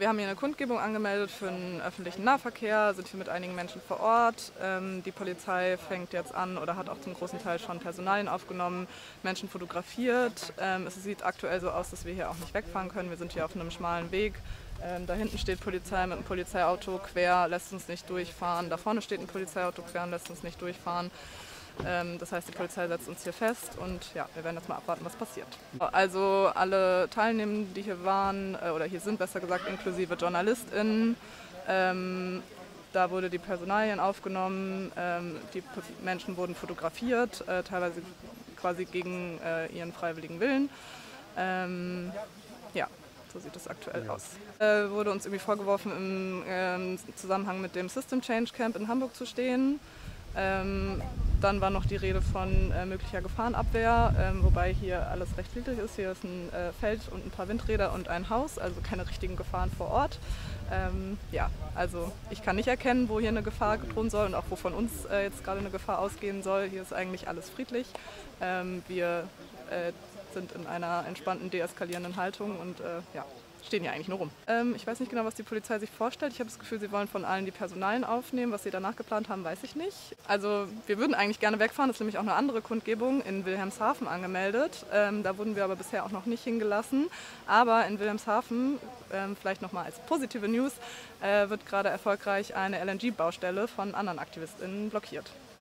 Wir haben hier eine Kundgebung angemeldet für den öffentlichen Nahverkehr, sind hier mit einigen Menschen vor Ort. Die Polizei fängt jetzt an oder hat auch zum großen Teil schon Personalien aufgenommen, Menschen fotografiert. Es sieht aktuell so aus, dass wir hier auch nicht wegfahren können. Wir sind hier auf einem schmalen Weg. Da hinten steht Polizei mit einem Polizeiauto quer, lässt uns nicht durchfahren. Da vorne steht ein Polizeiauto quer und lässt uns nicht durchfahren. Das heißt, die Polizei setzt uns hier fest und ja, wir werden jetzt mal abwarten, was passiert. Also alle Teilnehmenden, die hier waren, oder hier sind besser gesagt, inklusive JournalistInnen, da wurde die Personalien aufgenommen, die Menschen wurden fotografiert, teilweise quasi gegen ihren freiwilligen Willen. Ja. So sieht es aktuell aus. Wurde uns irgendwie vorgeworfen, im Zusammenhang mit dem System Change Camp in Hamburg zu stehen. Dann war noch die Rede von möglicher Gefahrenabwehr, wobei hier alles recht friedlich ist. Hier ist ein Feld und ein paar Windräder und ein Haus, also keine richtigen Gefahren vor Ort. Ja, also ich kann nicht erkennen, wo hier eine Gefahr drohen soll und auch wo von uns jetzt gerade eine Gefahr ausgehen soll. Hier ist eigentlich alles friedlich. Wir sind in einer entspannten, deeskalierenden Haltung und ja, stehen hier eigentlich nur rum. Ich weiß nicht genau, was die Polizei sich vorstellt. Ich habe das Gefühl, sie wollen von allen die Personalien aufnehmen. Was sie danach geplant haben, weiß ich nicht. Also wir würden eigentlich gerne wegfahren. Das ist nämlich auch eine andere Kundgebung in Wilhelmshaven angemeldet. Da wurden wir aber bisher auch noch nicht hingelassen. Aber in Wilhelmshaven, vielleicht nochmal als positive News, wird gerade erfolgreich eine LNG-Baustelle von anderen AktivistInnen blockiert.